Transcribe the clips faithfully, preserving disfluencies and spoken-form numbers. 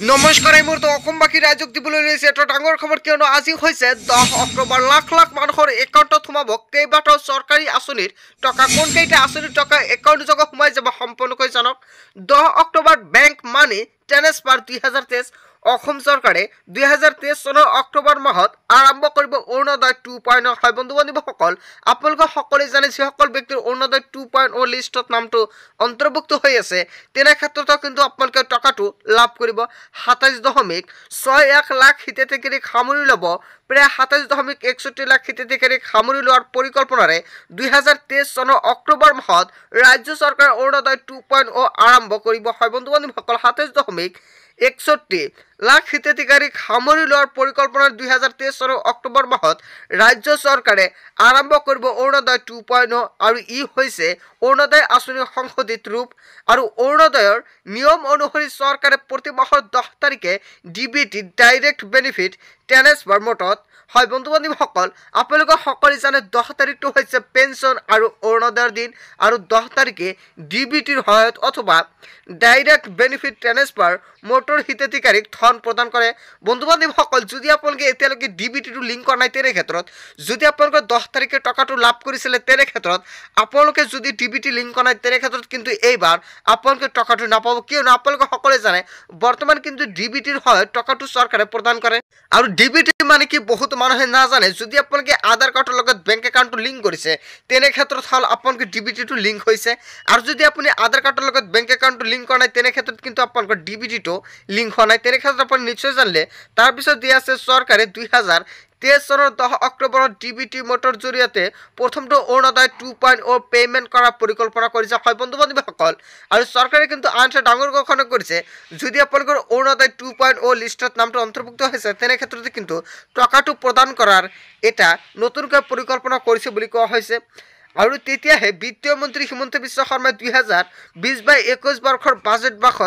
নমস্কাৰ এই মুহূৰ্তত অসমবাসী ৰাইজক দিবলৈ লৈছে এটা ডাঙৰ খবৰ কিয়নো আজি হৈছে দহ অক্টোবৰ লাখ লাখ মানুহৰ একাউণ্টত সোমাব কেইবাটাও চৰকাৰী আঁচনিৰ টকা কোনকেইটা আঁচনিৰ টকা একাউণ্ট যোগে সোমাই যাব সম্পূৰ্ণকৈ জানক দহ অক্টোবৰ বেংক মানি ট্ৰান্সফাৰ দুই হাজাৰ তেইছ অসম চৰকাৰে দুই হাজাৰ তেইছ চনৰ অক্টোবৰ মাহত আৰম্ভ কৰিব অৰুণোদয় টু পইণ্ট অ' হয় বন্ধু বান্ধৱীসকল আপোনালোকে সকলোৱে জানে যিসকল ব্যক্তিৰ অৰুণোদয় টু পইণ্ট অ' লিষ্টত নামটো অন্তৰ্ভুক্ত হৈ আছে তেনে ক্ষেত্ৰতো কিন্তু আপোনালোকে টকাটো লাভ কৰিব সাতাইছ দশমিক ছয় এক লাখ হিতাধিকাৰীক সামৰি ল'ব প্ৰায় সাতাইছ দশমিক একষষ্ঠি লাখ হিতাধিকাৰীক সামৰি লোৱাৰ পৰিকল্পনাৰে দুই হাজাৰ তেইছ চনৰ অক্টোবৰ মাহত ৰাজ্য চৰকাৰে অৰুণোদয় টু পইণ্ট অ' আৰম্ভ কৰিব হয় বন্ধু বান্ধৱীসকল সাতাইছ দশমিক একষষ্ঠি লাখ হিতাধিকাৰীক সামৰি লোৱাৰ পৰিকল্পনাৰ দুই হাজাৰ তেইছ চনৰ অক্টোবৰ মাহত ৰাজ্য চৰকাৰে আৰম্ভ কৰিব অৰুণোদয় টু পইণ্ট অ' আৰু ই হৈছে অৰুণোদয় আঁচনিৰ সংশোধিত ৰূপ আৰু অৰুণোদয়ৰ নিয়ম অনুসৰি চৰকাৰে প্ৰতি মাহৰ দহ তাৰিখে D B T direct benefit transfer মটত হয় বন্ধু বান্ধৱীসকল আপোনালোকে সকলোৱে জানে দহ তাৰিখটো হৈছে পেঞ্চন আৰু অৰুণোদয়ৰ দিন আৰু দহ তাৰিখে ডি বি টিৰ সহায়ত অথবা ডাইৰেক্ট বেনিফিট ট্ৰান্সফাৰ মটৰ হিতাধিকাৰীক ধন প্ৰদান কৰে বন্ধু বান্ধৱীসকল যদি আপোনালোকে এতিয়ালৈকে ডি বি টিটো লিংক কৰা নাই তেনে ক্ষেত্ৰত যদি আপোনালোকে দহ তাৰিখে টকাটো লাভ কৰিছিলে তেনে ক্ষেত্ৰত আপোনালোকে যদি ডি বি টি লিংক কৰা নাই তেনে ক্ষেত্ৰত কিন্তু এইবাৰ আপোনালোকে টকাটো নাপাব কিয়নো আপোনালোকে সকলোৱে জানে বৰ্তমান কিন্তু ডি বি টিৰ সহায়ত টকাটো চৰকাৰে প্ৰদান কৰে আৰু ডি বি টি মানে কি বহুত মানুহে নাজানে যদি আপোনালোকে আধাৰ কাৰ্ডৰ লগত বেংক একাউণ্টটো লিংক কৰিছে তেনে ক্ষেত্ৰত হ'ল আপোনালোকৰ ডি বি টিটো লিংক হৈছে আৰু যদি আপুনি আধাৰ কাৰ্ডৰ লগত বেংক একাউণ্টটো লিংক কৰা নাই তেনে ক্ষেত্ৰত কিন্তু আপোনালোকৰ ডি বি টিটো লিংক হোৱা নাই তেনে ক্ষেত্ৰত আপুনি নিশ্চয় জানিলে তাৰপিছত দিয়া আছে চৰকাৰে দুই হাজাৰ তেইছ চনৰ দহ অক্টোবৰত ডি বি টি মটৰ জৰিয়তে প্ৰথমটো Arunodoi two point O' payment কৰাৰ পৰিকল্পনা কৰিছে হয় বন্ধু বান্ধৱীসকল আৰু চৰকাৰে কিন্তু আন এটা ডাঙৰ ঘোষণা কৰিছে যদি আপোনালোকৰ অৰুণোদয় টু পইণ্ট অ' লিষ্টত নামটো অন্তৰ্ভুক্ত হৈছে তেনে ক্ষেত্ৰতে কিন্তু টকাটো প্ৰদান কৰাৰ এটা নতুনকৈ পৰিকল্পনা কৰিছে বুলি কোৱা হৈছে আৰু তেতিয়াহে বিত্তীয় মন্ত্ৰী হিমন্ত বিশ্ব শৰ্মাই দুই হাজাৰ বিছ বাই একৈছ বৰ্ষৰ বাজেট ভাষণ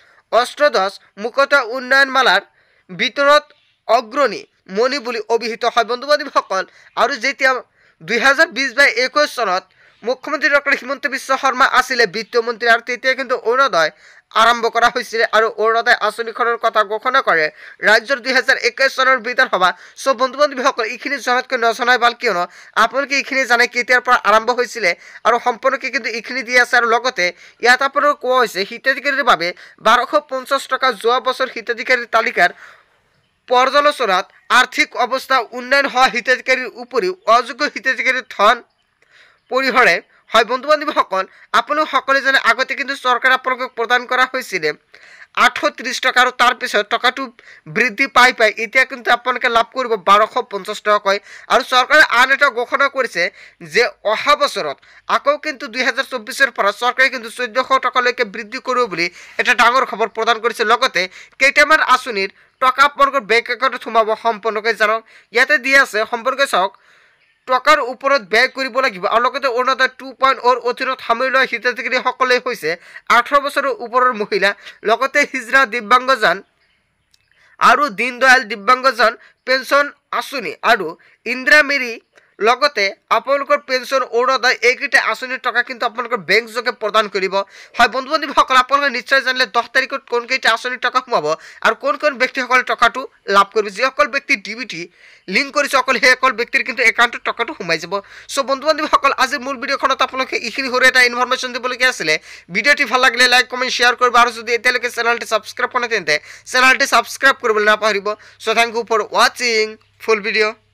অষ্টদশ মুখত উন্নয়নমালাৰ ভিতৰত অগ্ৰণী মণি বুলি অভিহিত হয় বন্ধু বান্ধৱীসকল আৰু যেতিয়া দুই হাজাৰ বিছ বাই একৈছ চনত মুখ্যমন্ত্ৰী ডক্টৰ হিমন্ত বিশ্ব শৰ্মা আছিলে বিত্তীয় মন্ত্ৰী আৰু তেতিয়া কিন্তু অৰুণোদয় আৰম্ভ কৰা হৈছিলে আৰু অৰুণোদয় আঁচনিখনৰ কথা ঘোষণা কৰে ৰাজ্যৰ দুই হাজাৰ একৈছ চনৰ বিধানসভা চ' বন্ধু বান্ধৱীসকল এইখিনি জনাতকৈ নজনাই ভাল কিয়নো আপোনালোকে এইখিনি জানে কেতিয়াৰ পৰা আৰম্ভ হৈছিলে আৰু সম্পূৰ্ণকৈ কিন্তু এইখিনি দি আছে আৰু লগতে ইয়াত আপোনালোকক কোৱা হৈছে হিতাধিকাৰীৰ বাবে বাৰশ পঞ্চাছ টকা যোৱা বছৰ হিতাধিকাৰীৰ তালিকাৰ পৰ্যালোচনাত আৰ্থিক অৱস্থা উন্নয়ন হোৱা হিতাধিকাৰীৰ উপৰিও অযোগ্য হিতাধিকাৰীৰ ধন পৰিহৰে হয় বন্ধু বান্ধৱীসকল আপোনালোক সকলোৱে জানে আগতে কিন্তু চৰকাৰে আপোনালোকক প্ৰদান কৰা হৈছিলে আঠশ ত্ৰিছ টকা আৰু তাৰপিছত টকাটো বৃদ্ধি পাই পাই এতিয়া কিন্তু আপোনালোকে লাভ কৰিব বাৰশ পঞ্চাছ টকাকৈ আৰু চৰকাৰে আন এটা ঘোষণা কৰিছে যে অহা বছৰত আকৌ কিন্তু দুই হাজাৰ চৌব্বিছৰ পৰা চৰকাৰে কিন্তু চৈধ্যশ টকালৈকে বৃদ্ধি কৰিব বুলি এটা ডাঙৰ খবৰ প্ৰদান কৰিছে লগতে কেইটামান আঁচনিৰ টকা আপোনালোকৰ বেংক একাউণ্টত সোমাব সম্পূৰ্ণকৈ জানক ইয়াতে দিয়া আছে সম্পৰ্কে চাওক টকাৰ ওপৰত ব্যয় কৰিব লাগিব আৰু লগতে অৰুণোদয় টু পইণ্ট অ'ৰ অধীনত সামৰি লোৱা হিতাধিকাৰীসকলে হৈছে আঠৰ বছৰৰ ওপৰৰ মহিলা লগতে হিজৰা দিব্যাংগজন আৰু দীনদয়াল দিব্যাংগজন পেঞ্চন আঁচনি আৰু ইন্দিৰা মেৰী লগতে আপোনালোকৰ পেঞ্চন অৰুণোদয় এইকেইটা আঁচনিৰ টকা কিন্তু আপোনালোকৰ বেংক যোগে প্ৰদান কৰিব হয় বন্ধু বান্ধৱীসকল আপোনালোকে নিশ্চয় জানিলে দহ তাৰিখত কোনকেইটা আঁচনিৰ টকা সোমাব আৰু কোন কোন ব্যক্তিসকলে টকাটো লাভ কৰিব যিসকল ব্যক্তি ডি বি টি লিংক কৰিছে অকল সেইসকল ব্যক্তিৰ কিন্তু একাউণ্টত টকাটো সোমাই যাব চ' বন্ধু বান্ধৱীসকল আজিৰ মূল ভিডিঅ'খনত আপোনালোকে এইখিনি সৰু এটা ইনফৰমেশ্যন দিবলগীয়া আছিলে ভিডিঅ'টি ভাল লাগিলে লাইক কমেণ্ট শ্বেয়াৰ কৰিব আৰু যদি এতিয়ালৈকে চেনেলটি ছাবস্ক্ৰাইব কৰা নাই তেন্তে চেনেলটি ছাবস্ক্ৰাইব কৰিবলৈ নাপাহৰিব চ' থেংক ইউ ফৰ ৱাচিং ফুল ভিডিঅ'